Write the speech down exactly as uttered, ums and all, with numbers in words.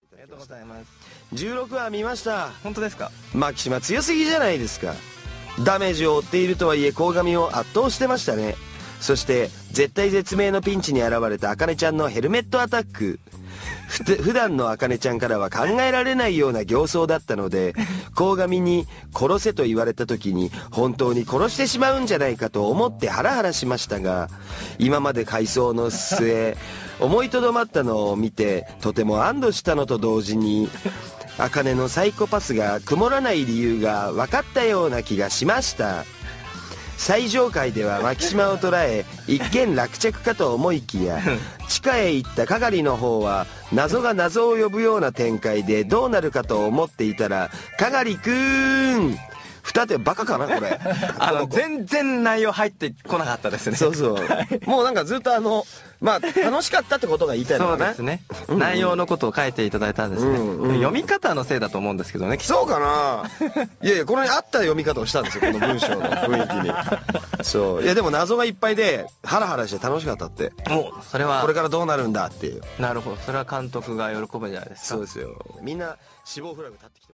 ありがとうございます。じゅうろくわ見ました。 本当ですか？ 牧島強すぎじゃないですか。ダメージを負っているとはいえ鴻上を圧倒してましたね。そして絶対絶命のピンチに現れた茜ちゃんのヘルメットアタック。ふ普段の茜ちゃんからは考えられないような形相だったので、鴻上に殺せと言われた時に本当に殺してしまうんじゃないかと思ってハラハラしましたが、今まで回想の末思いとどまったのを見てとても安堵したのと同時に、茜のサイコパスが曇らない理由が分かったような気がしました。最上階では牧島を捉え一見落着かと思いきや、地下へ行った係の方は謎が謎を呼ぶような展開でどうなるかと思っていたら、係くーん二手バカかなこれ。 あの全然内容入ってこなかったですね。 そうそうもうなんかずっとあのまあ楽しかったってことが言いたいのかな。 そうですね、うんうん、内容のことを書いていただいたんですね、うんうん、読み方のせいだと思うんですけどね。 そうかないやいや、これに合った読み方をしたんですよ、この文章の雰囲気に。そういや、でも謎がいっぱいでハラハラして楽しかったって。 もうそれはこれからどうなるんだっていう。 なるほど、それは監督が喜ぶんじゃないですか。 そうですよ。みんな死亡フラグ立ってきて